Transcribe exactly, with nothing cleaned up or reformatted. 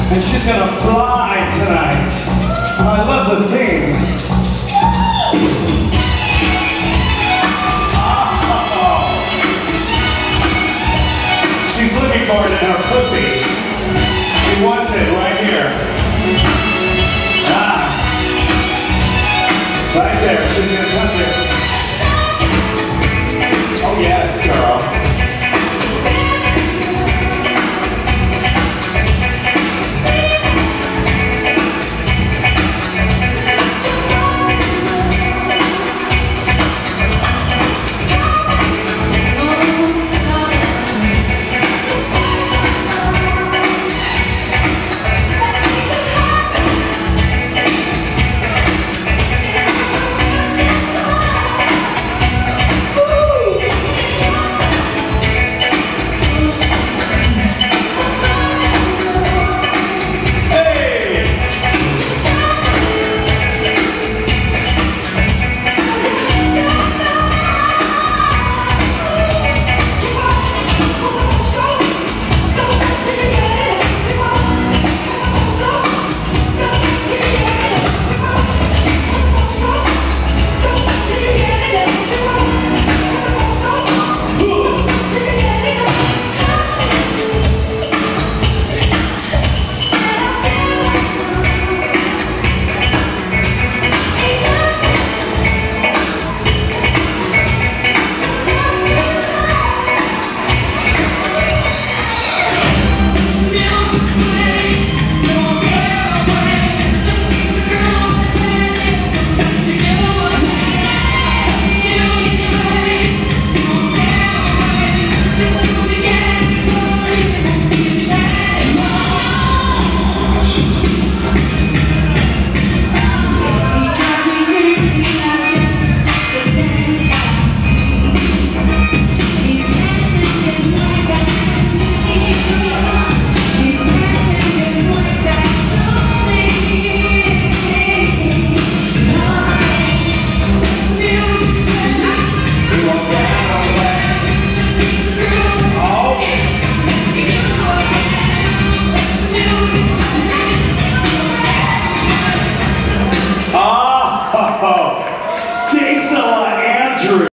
And she's gonna fly tonight. I love the theme. Oh. She's looking for it in her pussy. She wants it right here. Ah. Right there, she's gonna touch it.